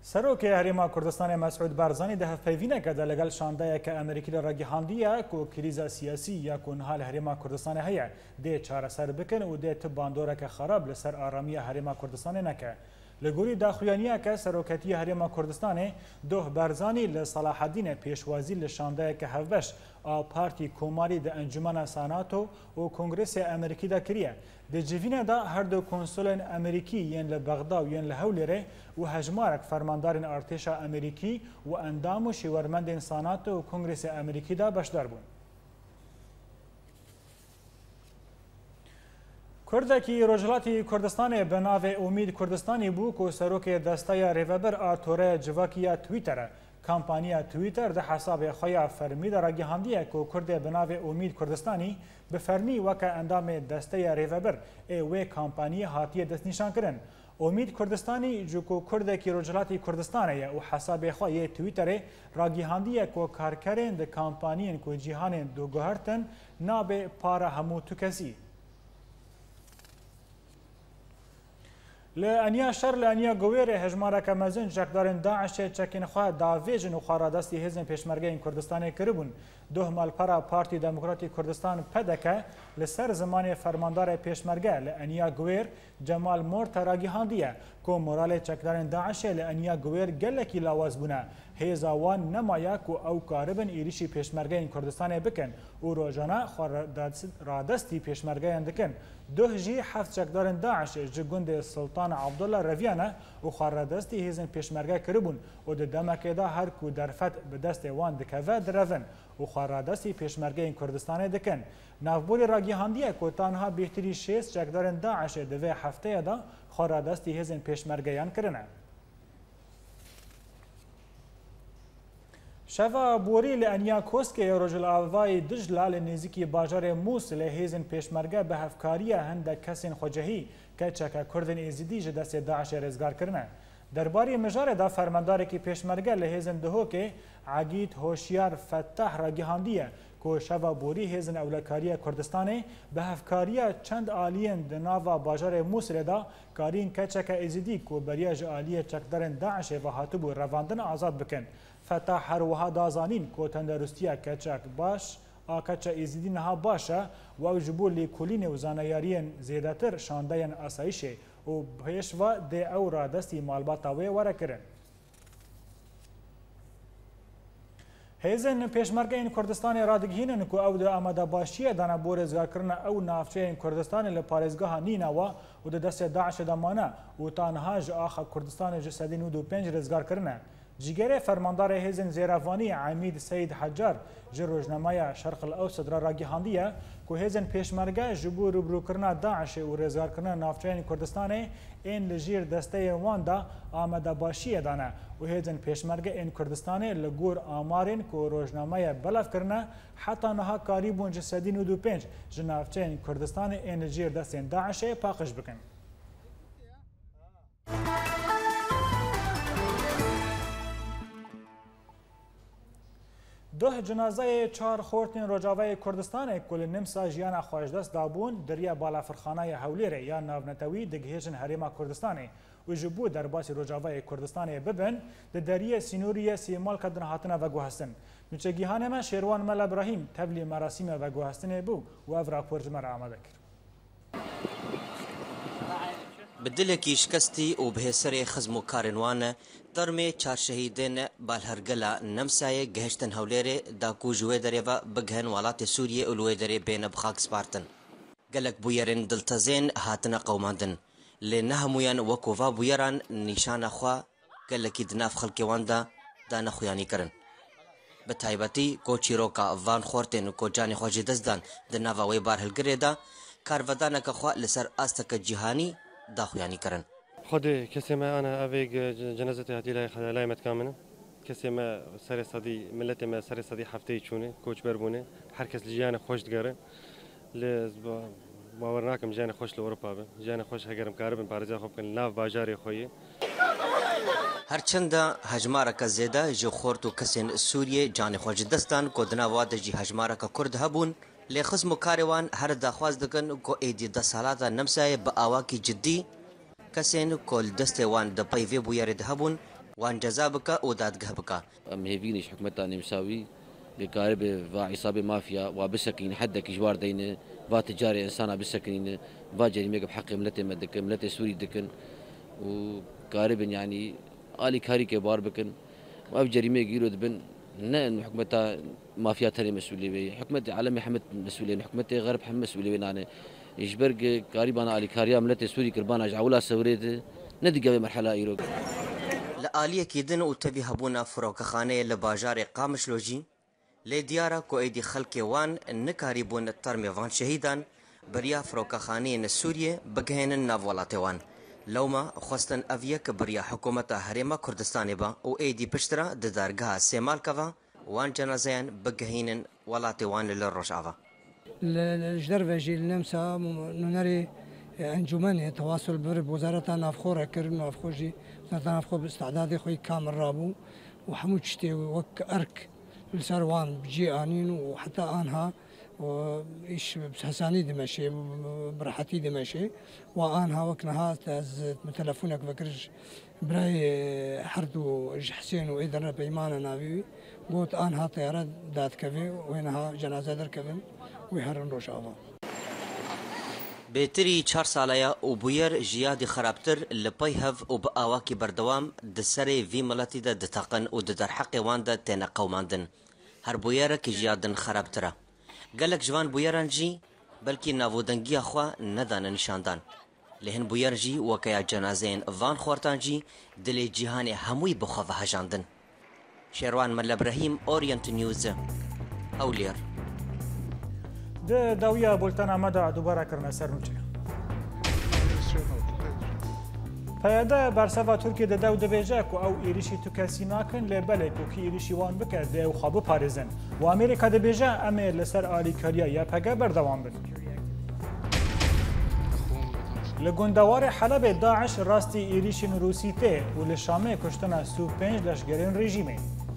سروک هریما کردستان مسعود بارزانی ده هفپیوینه که لگل شانده که امریکی را گیهاندیه که کریزا سیاسی یا کنحال هریما کردستان هیه ده چاره سر بکن و ده تباندوره که خراب لسر آرامی هریما کردستان نکه. لگوری داخلیانیه که سروکتی هریما کردستان ده بارزانی لصلاح الدین پیشوازی لشانده که هفبش پارتی کوماری ده انجمن ساناتو و کنگرس امریکی ده کریه. ده جوینه دا هر دو کنسولن امریکی ین لبغداد و ین لهولره و هجمارک فرماندارن ارتش امریکی و اندام و شیورمند ساناتو و کنگرس امریکی دا بشدار بون. کردکی روجلاتی کردستان به ناو امید کردستانی بو که سروک دسته ریوبر آتوره جواکیا تویتره کمپانیا تویتر ده حساب خویا فرمی در گیهاندیه که کرد به ناو امید کردستانی به فرمی وکه اندام دسته ریوبر و کمپانی هاتیه دست نشان کرن. امید کردستانی جو که کردکی روجلاتی کردستانه و حساب خویا تویتر را گیهاندیه که کارکرین ده کمپانین که جیهان دو گهرتن ناب پارا همو تو کسی. لانیا شر لانیا گویر هجمارا کمزن جکدارن داعش چکین خواه داویجن و خارادستی هزن پیشمرگه این کردستان کربون دو مالپرا پارتی دموکراتی کردستان پدکه لسر زمان فرماندار پیشمرگه لانیا گویر جمال مورتا را گیهاندیه که مورال چکدارن داعش لانیا گویر گلکی لاواز بونه هیزاوان نمایا که او کاربن ایریشی پیشمرگه این کردستان بکن و روزانه خارادستی پیشمرگه اندکن دو جی هفت چکدارن داعش جگند سلطان عبدالله رویانه و خارادستی هزن پیشمرگه کربون و ده دمکه دا هر کو درفت به دست وان دکوه درون و خارادستی پیشمرگه این کردستان دکن. نافبولی را گیهاندیه که تانها بهتری 6 چکدارن داعش دوه هفته دا خارادستی هزن پیشمرگه یان کرنه. شفا بوری لانیا کوسکه رجل آوای دجلال نزیکی باجار موسل هیزن پیشمرگه به هفکاری هنده کسین خوجهی که چکه کردن ایزیدی جدست داعش رزگار کرنه. درباری مجاره دا فرمانداره که پیشمرگه لهیزن دهو که عگید هوشیار فتح را گیهاندیه که شفا بوری هیزن اولکاری کردستانه به هفکاری چند آلین دناوا باجار موسل دا کارین که چکه ایزیدی که بریاج آلی چکدارن داعش و هاتبو رواندن آزاد بکن. فتح هر وها دازانین که تندرستیا کچک باش آکچه ایزیدی نها باشه و جبول لیکولین و زانیارین زیادتر شاندین اسایشه و پیشوا ده او را دستی مالباتاوی وره کرن. هیزن پیشمرگه این کردستان رادگهینن که او ده آمده باشیه دانا بورزگار کرن او نافچه این کردستان لپارزگاه نینوا و ده دست داعش دمانه و تانها جا آخا کردستان جسدی 95 رزگار کرنه. جیگر فرماندار هیزن زیروانی عمید سید حجار جروجنمای شرق الاوسط را گیهاندیه که هیزن پیشمرگه جبو روبرو کرنا داعش و رزگار کرنا نافچین کردستان این لجیر دسته واندا آمده باشی دانه و هیزن پیشمرگه این کردستان لگور آمارین که روجنمای بلف کرنا حتی نها کاریبون جسدی 95 جنافچین کردستان این لجیر دسته داعش پاقش بکن. ده جنازه 4 خورتین رجاوه کردستان کل نمسا جیان خواجدست دابون دریا بالافرخانه هولیره یا ناونتوی دگهیجن هریما کردستانی و جبو در باسی رجاوه کردستانی ببن ده دریه سینوریه سیمال کدن هاتنه و گوهستن. نوچه گیهانه ما شیروان مل ابراهیم تبلی مراسیم و گوهستنه بو و او راپور جمع را آمده کرد. بدلکی شکستی و به سر خزم و کارنوان درمی 4 شهیدین بالهرگلا نمسای گهشتن هولیره دا کو جوه دره و بگهن والات سوریه اولوه دره بین بخاک سپارتن. گلک بویرن دلتزین هاتن قوماندن. لنهمویان وکووا بویران نشان خوا گلکی دناف خلکی واندا دا نخویانی کرن. به تایبتی کو چیروکا وان خورتن کو جانی خواجی دزدان دناوی بارهلگره دا کارودانک خوا لسر آستک جهانی داخویانی کرن. خود کسی ما أنا أبيج جنازتي هاتي لا متكامنة کسی ما سر صدي ملت ما سر صدي حفتي شونه کوچ بربونه هر کس جیان خوش دگره ل باورناکم جیان خوش لأوروبا به جیان خوش هگرم کاربن بارزا خوب کن ناف باجاری خویه هرچند هجمارک زیده جو خورتو کسین سوریه جان خوش دستان کو دنا واد جی هجمارک کرد هبون لخصم کاروان هر دخواست دکن کو ایدی 10 سالات نمسای با آواکی جدی کسین کل دسته وان د پیوی بویار دهبون وان جزا بکە و دادگه بکە. ئەم هێڤینیش حکومەتان نێمساوی بێکارە بێ وا عیسابێ مافیا وا بسەکەین حەدێکی ژوار دەینێ وا تجاری ئینسانە بسەکەینە وا جەریمەیەک بحەقی ملەتێ مە دەکەن ملەتێ سووری دەکەن و کارە بن یعنی ئالی کاریکێ بار بکەن و ئەو جەریمەیە گیرۆ دەبن نه حکومەتا مافیا تەنێ مەسئولی بێ حکومەتی عالەمی حەمد مەسئولێن حکومەتی غەرب هەم مەسئولی بێنانێ ئیشبەرگ کاریبانە ئالیکاریا ملەتێ سووری کردبانە ژعولا سەورێتە نەدیگەوێ مەرحەلا ئیرۆ لە ئالیەکی دن و تەبی هەبوونە فڕۆکەخانەیە لە باژارێ قامشلۆژی لێ دیارە کۆ ئەیدی خەڵکێ وان نەکاری بوون تەرمێڤان شەهیدان بەریا فڕۆکەخانەیە سووریە بگەهێنن ناو وڵاتێوان لەومە خواستن ئەڤیە کە بەریا حکوومەتە هەرێمە کوردستانی بە و ئەیدی پشترە دەدارگەها سێمالکەوە وان جەنازەیان بگەهێنن وڵاتێوان لە ڕۆژئاوا ژدەرڤێژی لەمسا نونەری ئەنجومەنێ تەواصل بر وەزارەتان نافخۆرە کرد نافخۆژی وەزارەتان نافخۆ استعدادی خۆی کامڕابوو و هەموو شتێ وەک ئەرک لەسەر وان بجێ ئانین و حتا ئانها ئیش حەسانی دمەشێ بڕەحەتی دمەشێ و ئانها وەک نەهات تەلەفۆنێک بەکرش برای هەردوو حسێن و ئێدەنە پەیمانە ناوی بۆت ئانها تیارە دادکەوێ وێنەها جەنازە دەرکەبن وی هەرن ڕۆژئاوا بێتری 4 ساڵەیە و بوویەر ژیادی خراپتر لە پەی هەڤ و بە ئاواکی بەردەوام دەسەرێ ڤی مەڵەتیدا دەتەقن و دەدەرحەقی واندا تێنە قەوماندن هەر بوویەرەکی ژیادن خراپترە gelek ji van bûyeran jî belkî navûdengiya xwe nedane nîşandan lê hin bûyer jî wekeya cenazeyên van xwartan jî dilê cîhanê hemûyî bi xwe vehejandin. Şêrwan Melebrehîm Orient News Ewlêr. Di dawiya bultena me de dubara kirine ser nûçe. Peyada berseva Tirkiye di dew dibêje ku ew êrişî tu kesî nakin lê belê ku kî êrişî wan bike dê ew xwe biparêzin. û Amerîka dibêje em ê li ser alîkariya YPG berdewam bin. Li gundewarê Helebê Daeş rastî êrişên Rûsî tê û li Şamê kuştina sû 5 leşgerên rejîmê.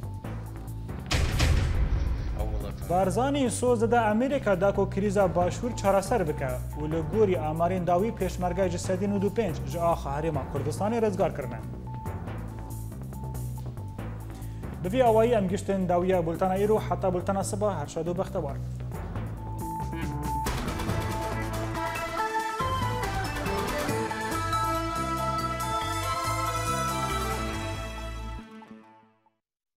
Barzanî soz dide Amerîka da ku krîza başûr çareser bike û li gorî amarên dawî pêşmerge ji 125 ji axa Herêma Kurdistanê rizgar kirine. Bi vî awayî em giştin dawiya bultena îro heta bultena siba her şad û bextewar.